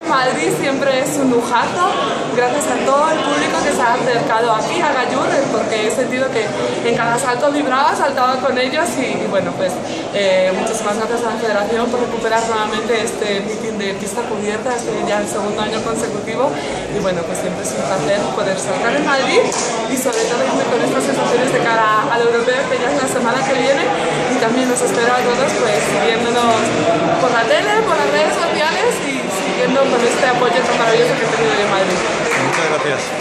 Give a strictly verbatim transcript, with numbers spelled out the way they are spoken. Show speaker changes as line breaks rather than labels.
Madrid siempre es un lujazo, gracias a todo el público que se ha acercado aquí a Gallur, porque he sentido que en cada salto vibraba, saltaba con ellos y, y bueno, pues eh, muchísimas gracias a la Federación por recuperar nuevamente este meeting de pista cubierta, este ya el segundo año consecutivo y bueno, pues siempre es un placer poder saltar en Madrid y sobre todo irme con estas sensaciones de cara al europeo que ya es la semana que viene y también nos espero a todos pues siguiéndonos por la tele, por las redes sociales y siguiendo con este apoyo tan maravilloso que he tenido en Madrid.
Muchas gracias.